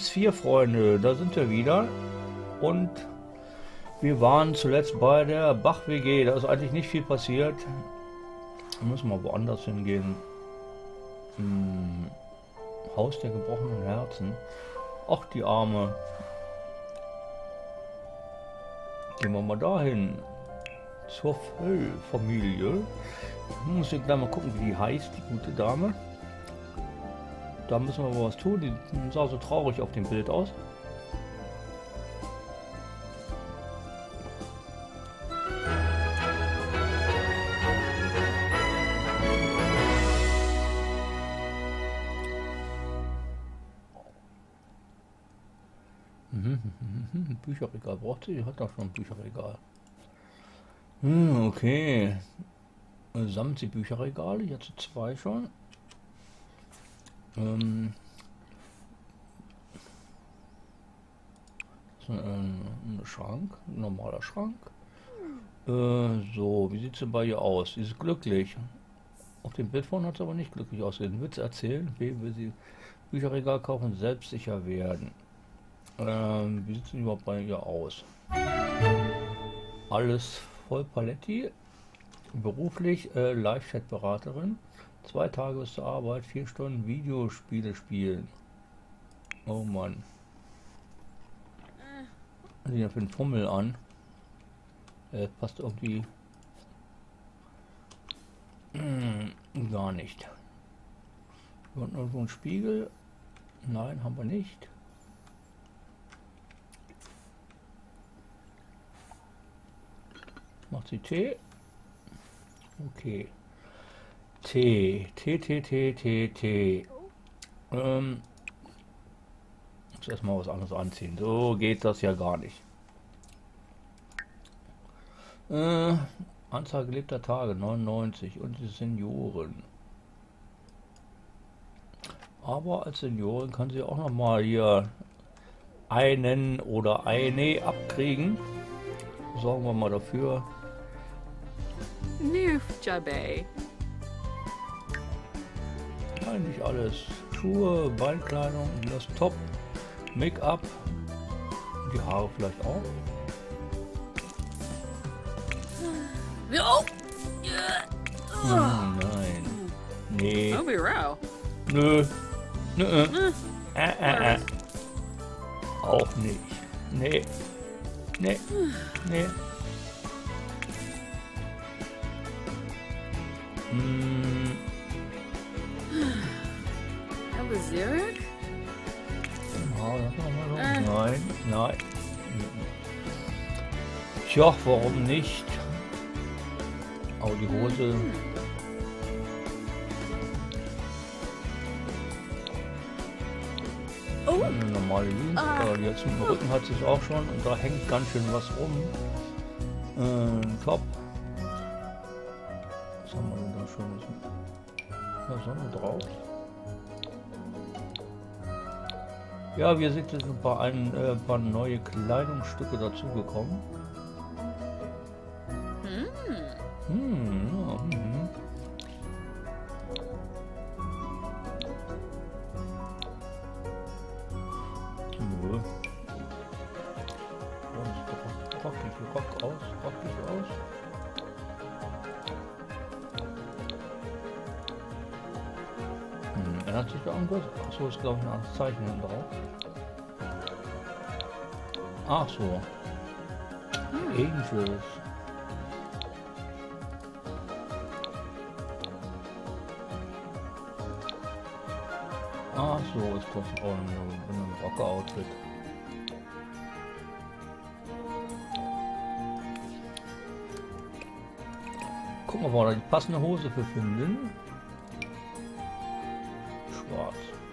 PS4, Freunde, da sind wir wieder. Und wir waren zuletzt bei der Bach-WG. Da ist eigentlich nicht viel passiert. Da müssen wir woanders hingehen. Haus der gebrochenen Herzen. Ach, die Arme. Gehen wir mal dahin. Zur Völl-Familie. Ich muss jetzt gleich mal gucken, wie die heißt, die gute Dame. Da müssen wir aber was tun. Die sah so traurig auf dem Bild aus. Bücherregal braucht sie? Die hat doch schon ein Bücherregal. Okay. Sammelt sie Bücherregale? Jetzt zwei schon. Ein Schrank, ein normaler Schrank. So, wie sieht sie bei ihr aus? Sie ist glücklich. Auf dem Bild vorne hat sie aber nicht glücklich ausgesehen. Witz erzählen, wem will sie Bücherregal kaufen, selbstsicher werden. Wie sieht es denn überhaupt bei ihr aus? Alles voll Paletti. Beruflich Live-Chat-Beraterin. 2 Tage bis zur Arbeit, 4 Stunden Videospiele spielen. Oh Mann. Was ist denn für ein Fummel an? Passt irgendwie gar nicht. Wir hatten irgendwo einen Spiegel. Nein, haben wir nicht. Macht sie Tee? Okay. Tee. Muss erstmal was anderes anziehen. So geht das ja gar nicht. Anzahl gelebter Tage 99 und die Senioren. Aber als Seniorin kann sie auch noch mal hier einen oder eine abkriegen. Sorgen wir mal dafür. Jabe. Eigentlich alles. Schuhe, Beinkleidung, das Top, Make-up, die Haare vielleicht auch. No. Nein. Nee. I'll be row. Nö. Nö. Auch nicht. Nee. Nee. Nee. Zurich? Nein, nein. Tja, warum nicht? Aber die Hose. Eine normale Jeans. Jetzt im Rücken hat sie es auch schon und da hängt ganz schön was rum. Top. Was haben wir denn da schon? Da Sonne drauf. Ja, wir sind jetzt ein paar neue Kleidungsstücke dazugekommen. Praktisch aus. Ändert sich da irgendwas? Achso, ist glaube ich ein anderes Zeichen hinten drauf. Ach so. Angels. Ach so, ist das auch ein Rocker-Outfit. Gucken wir mal, ob wir da die passende Hose für finden. Schwarz.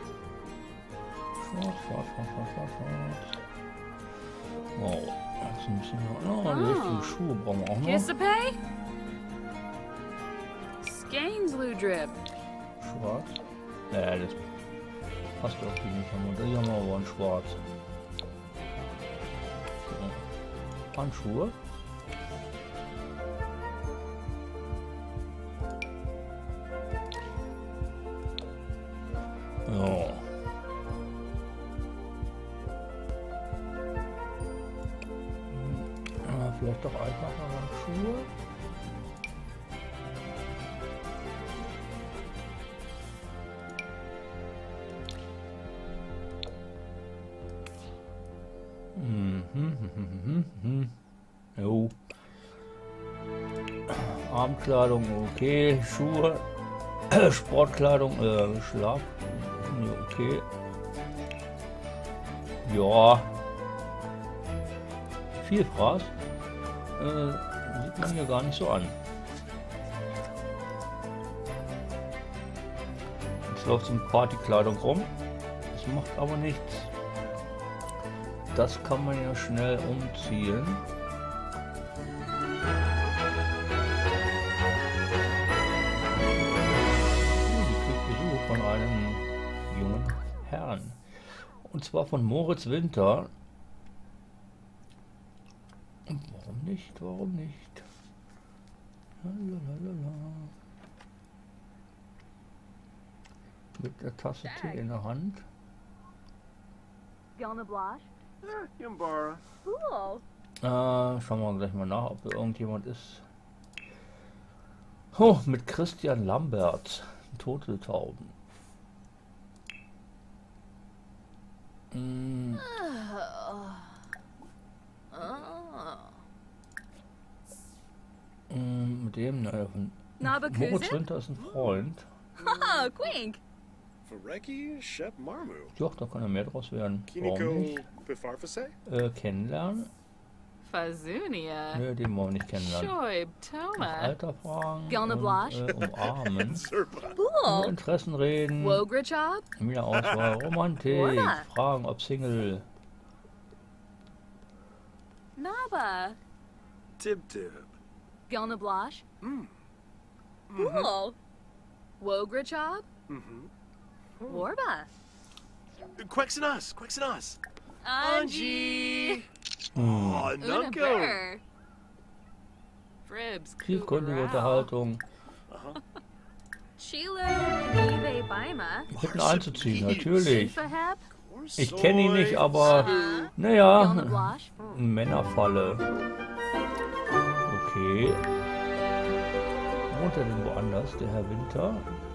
Wow, jetzt ein bisschen die richtigen Schuhe brauchen wir auch noch. Schwarz. Ja, das passt doch nicht. Hier haben wir aber ein Schwarz. So. Handschuhe. Ja. Vielleicht doch einfacher Schuhe. Jo. Abendkleidung, okay. Schuhe, Sportkleidung, Schlaf, ja, okay. Ja. Viel Fraß. Sieht man hier gar nicht so an. Jetzt läuft so eine Partykleidung rum. Das macht aber nichts. Das kann man ja schnell umziehen. Sie kriegt Besuch von einem jungen Herrn. Und zwar von Moritz Winter. Und warum nicht? Warum nicht? Lalalala. Mit der Tasse Tee in der Hand. Gonna blush? Yambara. Cool. Schauen wir gleich mal nach, ob da irgendjemand ist. Oh, mit Christian Lambert. Turteltauben. Mit dem, naja, von Nabakusen? Moritz Winter ist ein Freund. Oh, Quink. Fareki Shep Marmu. Doch, da kann ja mehr draus werden. Warum Kiniko nicht? Bifarfase? Kennenlernen? Fazunia. Nö, den wollen wir nicht kennenlernen. Shoib Nach Toma. Alter fragen Gonna und, blush? umarmen. Zerba. Über Cool. Interessen reden. Wogra-job? Wieder Auswahl. Romantik. Oder? Fragen, ob Single. Naba. Tib Tib. Gonna blush? Mm. Cool. Wogra-job? Mm-hmm. Warba. Quexenas. Quexenas. Angie. Oh, Una Nunko. Burr. Fribs. Tiefgründige Kugarao. Unterhaltung. Chilo. Nive Baima. Bitten einzuziehen, natürlich. Fahab. Ich kenne ihn nicht, aber Gonna naja, blush? Männerfalle. Okay. Wohnt er denn woanders, der Herr Winter?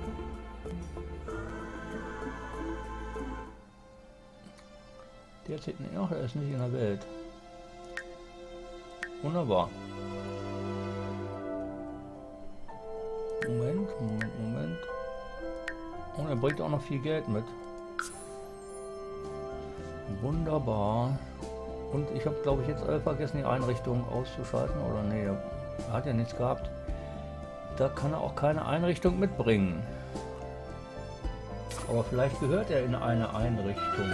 Der erzählt nicht noch, er ist nicht in der Welt. Wunderbar. Moment. Und er bringt auch noch viel Geld mit. Wunderbar. Und ich habe, glaube ich, jetzt vergessen, die Einrichtung auszuschalten. Oder nee, er hat ja nichts gehabt. Da kann er auch keine Einrichtung mitbringen. Aber vielleicht gehört er in eine Einrichtung.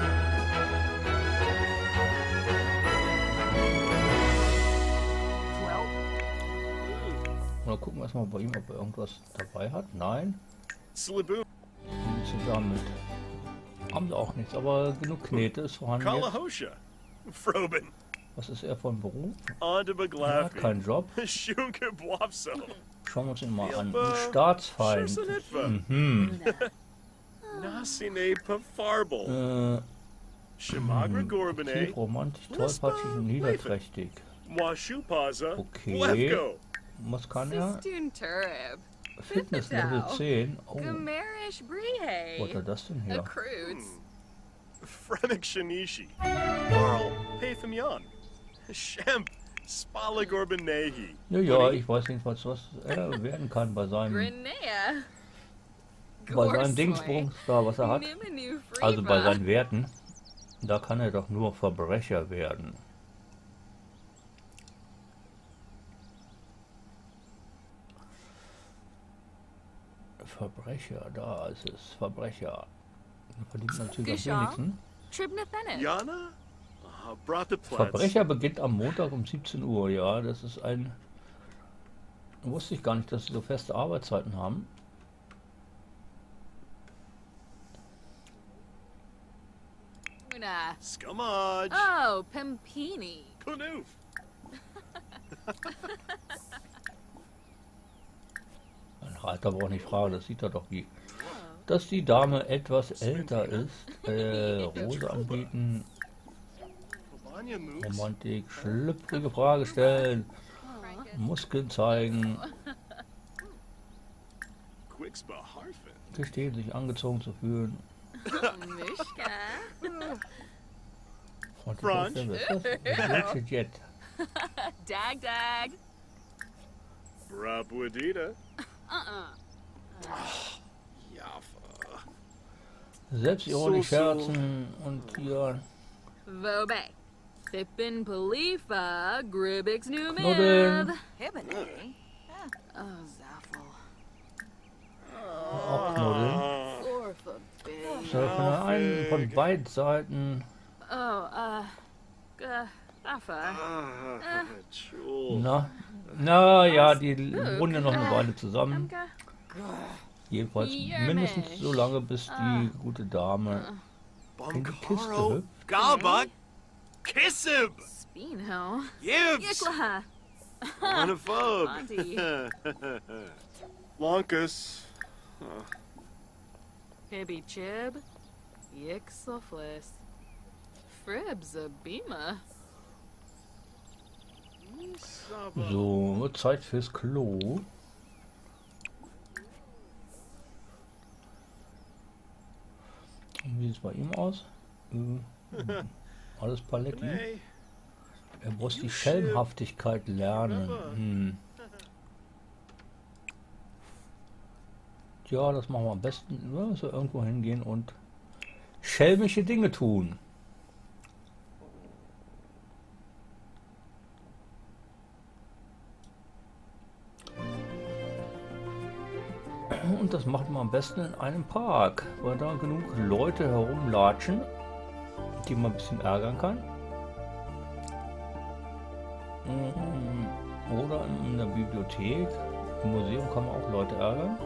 Oder gucken wir erstmal bei ihm, ob er irgendwas dabei hat. Nein. Sliboon. Damit haben sie auch nichts, aber genug Knete ist vorhanden jetzt. Kalahosha. Froben. Was ist er von Beruf? Onto Er hat Baglafi. keinen Job. Shunka Bwapso. Schauen wir uns ihn mal an. Ein Staatsfeind. Shursanitva. Mhm. Nasine Pafarbal. Shimagra Gorbane. Tief romantisch, tollpatschig und niederträchtig. Washupaza. Okay. Lefko. Was kann er? Sistun Turib. Fitness Level 10. Oh, Gamerish wo hat er Brihe. das denn her? Accrueds. Fremik Shanishi. Carl Pathamian. Shemp. Spala Gorbanehi. Ja, ja, ich weiß jedenfalls, was er werden kann bei seinem Grenea. Dingsbums da, was er hat. Nimenu Also bei Friva. seinen Werten. Da kann er doch nur Verbrecher werden. Verbrecher, da ist es. Verbrecher. Da verdient man natürlich am Geschah? wenigsten. Tribnafenet. Yana? Brataplatz. Verbrecher beginnt am Montag um 17 Uhr, ja. Das ist ein... Wusste ich gar nicht, dass sie so feste Arbeitszeiten haben. Una. Scumage. Oh, Pimpini. Punoof. Ein Reiter braucht nicht fragen, das sieht er doch wie. Dass die Dame etwas älter ist. Rose anbieten. Anya Mooks. Romantik, schlüpfrige Frage stellen, Muskeln zeigen, Quixba Harfin. gestehen, sich angezogen zu fühlen. Mishka. Freundlich Franz? vorstellen, was ist das? Welche Jet? Dag dag. Brabwadita. Uh-uh. Jaffa. Selbstironisch So. scherzen und hier Vobe. Thippin Palifa. Gribix new Knuddeln. myth. Hibone. Oh, Zaffel. abknuddeln. Orpha big. So, von der einen von beiden Seiten. Oh, Zaffa. Jewel. Na ja, die wohnen ja noch eine Weile zusammen. Amka. Jedenfalls Yermish. mindestens so lange, bis die gute Dame in die Kiste Bumcaro. hüpft. Galbug. Kiss him. Spino. Yibs. Yikla. Monophobe. Monty. Lonkus. Hibby Chib. Yixleflis. Fribs a Bima. So, wird Zeit fürs Klo. Wie sieht es bei ihm aus? Alles Paletti. Hey. Er muss die Schelmhaftigkeit lernen. Ja, das machen wir am besten. Ja, so irgendwo hingehen und schelmische Dinge tun. Und das macht man am besten in einem Park, weil da genug Leute herumlatschen, die man ein bisschen ärgern kann. Oder in der Bibliothek. Im Museum kann man auch Leute ärgern.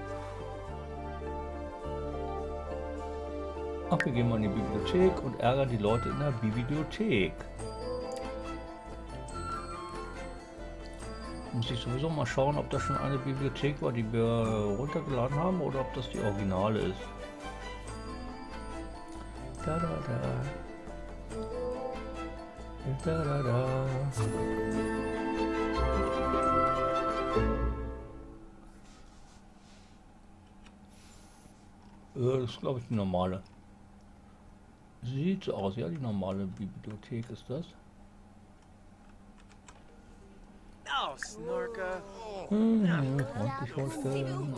Ach, wir gehen mal in die Bibliothek und ärgern die Leute in der Bibliothek. Muss ich sowieso mal schauen, ob das schon eine Bibliothek war, die wir runtergeladen haben, oder ob das die Originale ist. Da da da. Da da da. Das ist, glaube ich, die normale. Sieht so aus, ja, die normale Bibliothek ist das. Oh, Snorka. Freundlich vorstellen.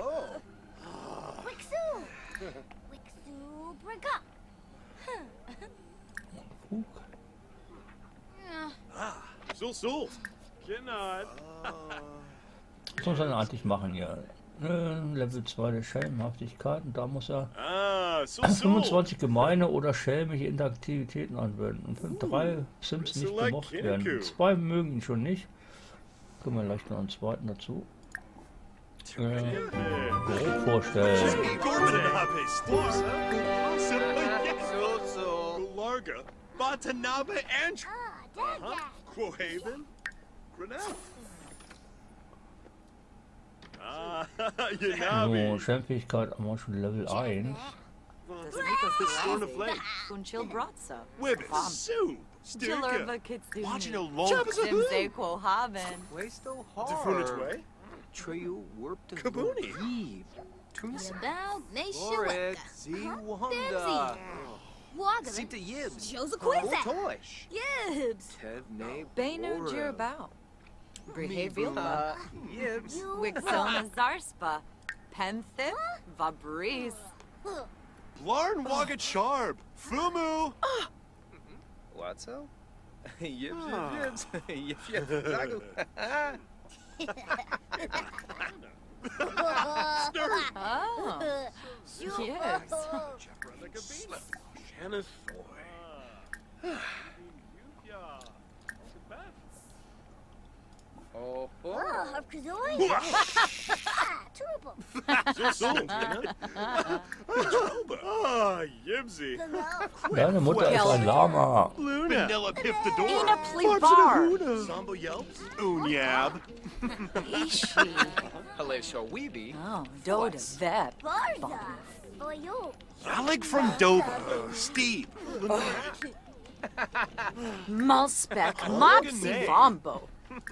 Wixu! Wixu, break up! Fug. Sul. Cannot. Was muss er denn eigentlich machen hier? Level 2 der Schelmhaftigkeit, und da muss er Sul. 25 gemeine oder schelmische Interaktivitäten anwenden. Und 3 Sims nicht Select gemocht werden. Kinniku. 2 mögen ihn schon nicht. Können wir gleich noch einen zweiten dazu. Grob vorstellen. Gormanabe Stusa. Larga. Batanabe and Daga! Quohaven. Grenell. Yanabi. So, Schelmfähigkeit haben wir schon Level 1. Storm of Flame. Kunchil Bratsa. Wibbit. Bam. Soup. Chillerva Stirka. Kitsuni. Watching a long. Simse Quohaven. Wasto Defunit Har. way. Trio warped and Kabooni. Eve. Tunis. About Lorik. Nashilaka! Z Wanda. Wagavan! Sita Yibs. Joseph Quinza! Toish. Gibbs! Tevne. Beno Jirabao. Brihevilba. Yibs. Wixona Zarspa. Penthip. Vabris. Blarn Wagat Sharp. Fumu. Watso? Yibs. Yibs. Zagu. Oh. Yes. Shannon Oh. Oh, of Kazoi! Trouble! Ah, Yibsy. Hello! Deine Mutter ist ein Lama. Luna. Vanilla Pip the door. Ina Plibar. Zombo Yelps. Unyab. Ishi. Halesha Weeby. Oh, Doda Vep. Barza! Oyo! Alec from Doba. Steve. Malspec, Oh, Mopsy name. Vombo.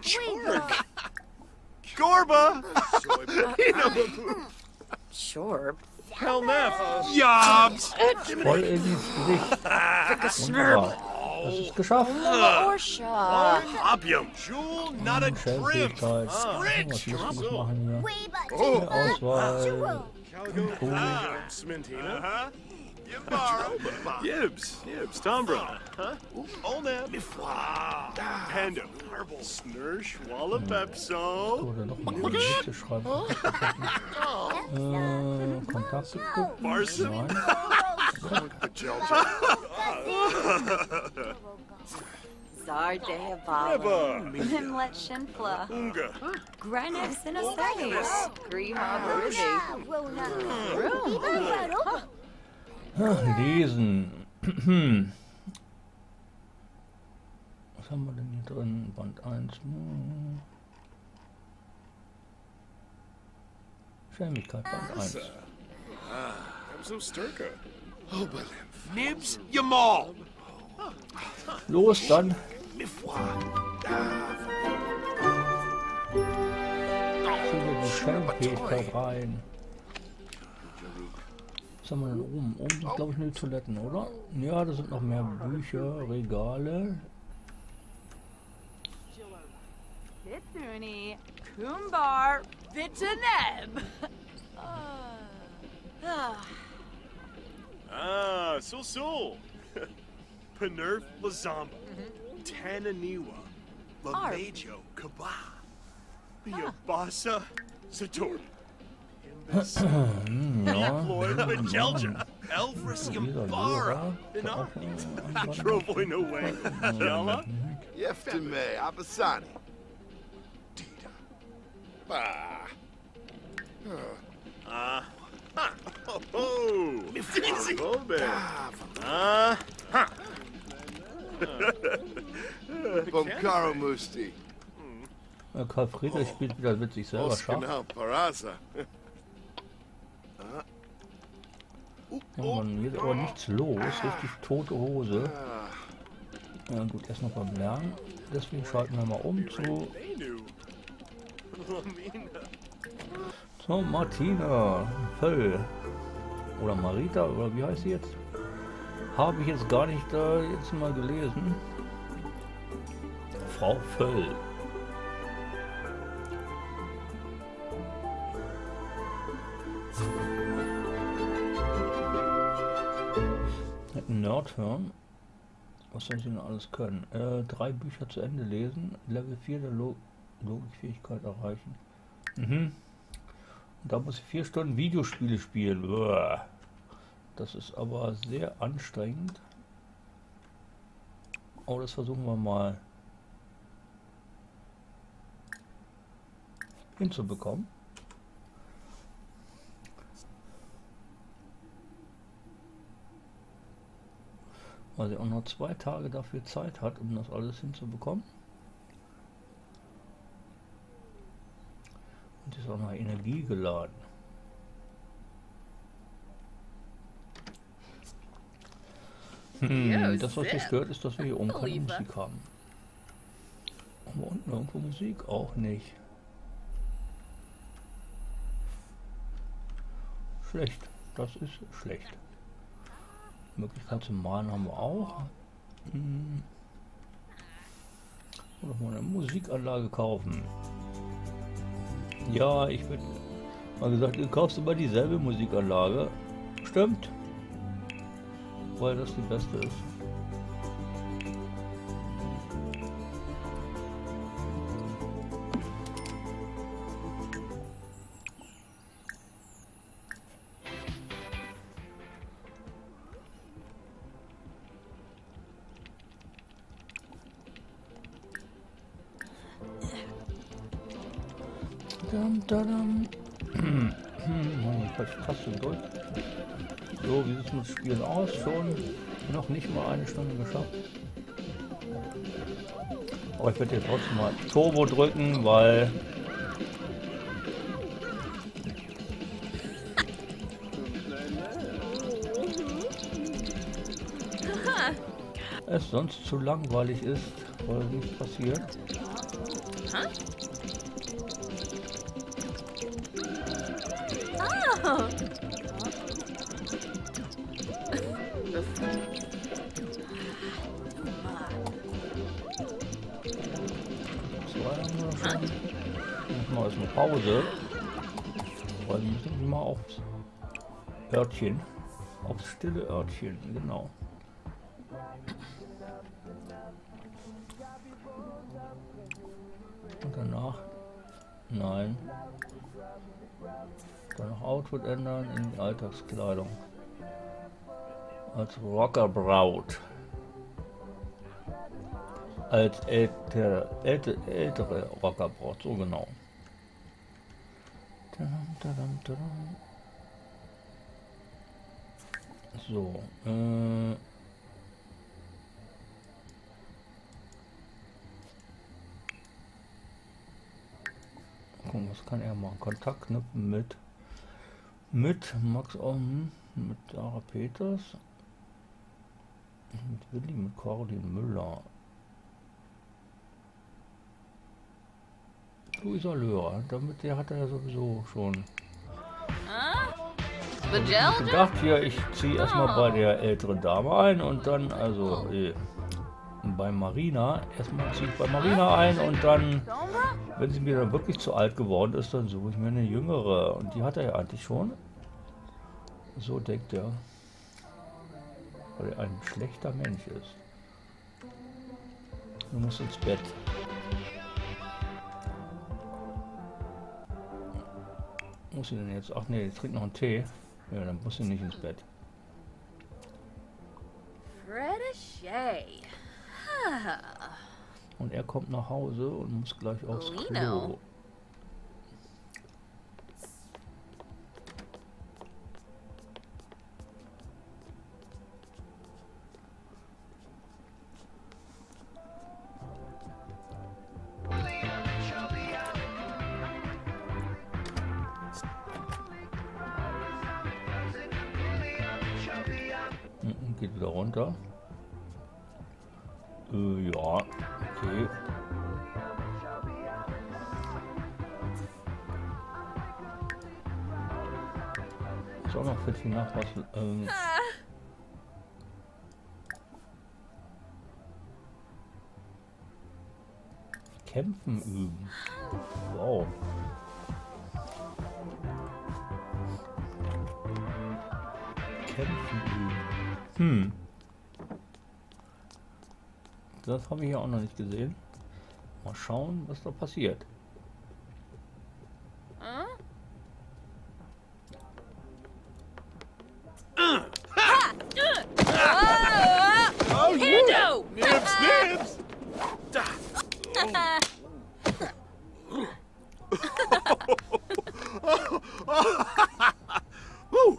Gorba! Sure. Helnef! Yobs! Voll ins Gesicht. Wunderbar. Das ist geschafft. Orsha. Opium! Jewel, not a trim! Schnellfähigkeit. Was Rich! Lustiges machen hier. Oh. Auswahl. Smintina? Yibs, Tombra. Huh? Olnap. Panda. Snursh, Walla Pepso. Oder noch mal eine Witze schreiben. Kontakte gucken. Barson. Nein. Zardeva. Himlet Shinfla. Unga. Grenex in a Sace. Grima Brizzy. Lesen. Was haben wir denn hier drin? Band 1. Schämigkeit, Band 1. I'm so sturka. Nibs, Yamal. Los, dann. Füge die Schämigkeit rein. Was haben wir denn oben? Oben sind, glaube ich, nur die Toiletten, oder? Ja, da sind noch mehr Bücher, Regale. Bithuni. Kumbar. Vitaneb. So. Penerf Lazamba. Tananiwa. Lamejo Kaba. Biabasa Sator. Ja. Lloyd Majelja. Elfris Yambara. Trovoy no way. Jella. Yeftime, Abasani. Dita. Bah. Oh, Easy. Bomkaro Musti. Karl Friedrich spielt wieder mit sich selber Schach. Oskanau Paraza. Irgendwann wird aber nichts los. Richtig tote Hose. Ja gut, erst noch beim Lernen. Deswegen schalten wir mal um zu Martina Völl. Oder Marita, oder wie heißt sie jetzt? Habe ich jetzt gar nicht jetzt mal gelesen. Frau Völl. Nerdhirn. Was soll ich denn alles können? 3 Bücher zu Ende lesen. Level 4 der Logikfähigkeit erreichen. Und da muss ich 4 Stunden Videospiele spielen. Uah. Das ist aber sehr anstrengend. Aber das versuchen wir mal hinzubekommen. Weil sie auch noch 2 Tage dafür Zeit hat, um das alles hinzubekommen. Und ist auch noch Energie geladen. Das, was hier stört, ist, dass wir hier oben keine Musik haben. Aber unten irgendwo Musik auch nicht. Schlecht. Das ist schlecht. Möglichkeit zum Malen haben wir auch. Oder mal eine Musikanlage kaufen. Ja, ich bin mal gesagt, du kaufst immer dieselbe Musikanlage. Stimmt. Weil das die beste ist. Falsche Taste durch. So, wie sieht es mit Spielen aus? Schon noch nicht mal 1 Stunde geschafft. Aber ich werde jetzt trotzdem mal Turbo drücken, weil es sonst zu langweilig ist, weil nichts passiert. Oh. Jetzt mal erstmal Pause. Weil wir müssen mal aufs Örtchen. Aufs stille Örtchen, genau. Und danach. Nein. Danach Outfit ändern in die Alltagskleidung. Als Rockerbraut. Als ältere Rockerbraut, so genau. So, gucken, was kann er machen? Kontakt knüpfen mit Max Ohm, mit Sarah Peters, mit Willi, mit Caroline Müller. Luisa Löhr, damit der hat er ja sowieso schon. Ich gedacht, hier, ich ziehe erstmal bei der älteren Dame ein und dann, also bei Marina, erstmal ziehe ich bei Marina ein und dann, wenn sie mir dann wirklich zu alt geworden ist, dann suche ich mir eine jüngere und die hat er ja eigentlich schon. So denkt er, weil er ein schlechter Mensch ist. Du musst ins Bett. Muss sie denn jetzt? Ach nee, die trinkt noch einen Tee. Ja, dann muss sie nicht ins Bett. Fred Shay. Und er kommt nach Hause und muss gleich aufs Klo. Geht wieder runter. Ja, okay. Ist auch noch für die nach was. Kämpfen üben. Wow. Kämpfen üben. Das habe ich ja auch noch nicht gesehen. Mal schauen, was da passiert. Oh, you! Nibs, nibs! Woo!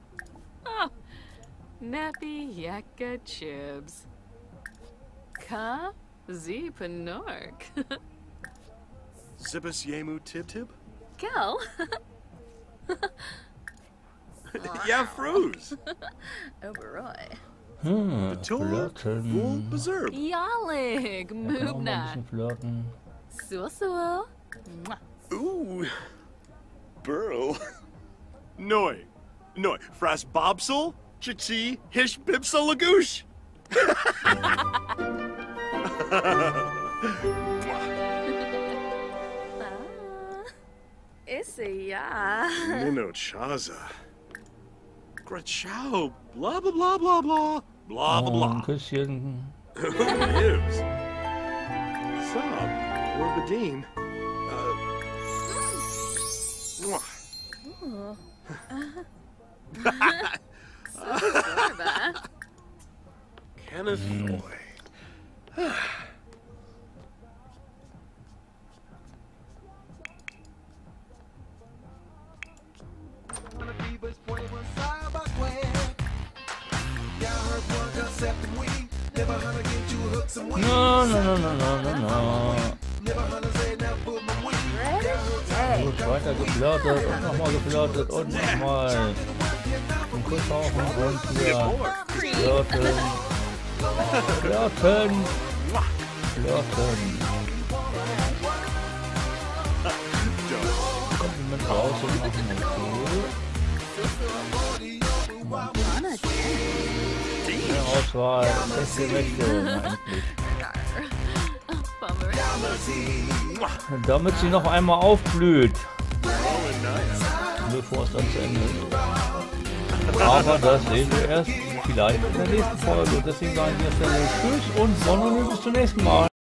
Nappy yakka chibs. Ka zi panork. Zippus yemu tib tib? Kel. Yeah, froze. Oberoi. Flirten. Wool preserve. Yalig. Da kann man auch mal ein Mubna. bisschen flirten. Suo. Ooh. Burl. Noi. Noi. Fras bobsel. Chichi. Hish bibsel lagoosh. Issy, yeah. Nino Chaza. Grachow. Blah, blah, blah, blah, blah. Blah, blah, Ein blah. Küsschen. Nibs. Sob. Or Badine. Kenneth Foy. No. Gut, weiter geflirtet und nochmal geflirtet und nochmal. Ein Kuss auf und wieder flirten. Flirten. Kompliment raus und machen okay. Auswahl, beste Wechsel, endlich. Damit sie noch einmal aufblüht. Bevor es dann zu Ende ist. Aber das sehen wir erst vielleicht in der nächsten Folge. Und deswegen sagen wir jetzt Tschüss und Sonne bis zum nächsten Mal.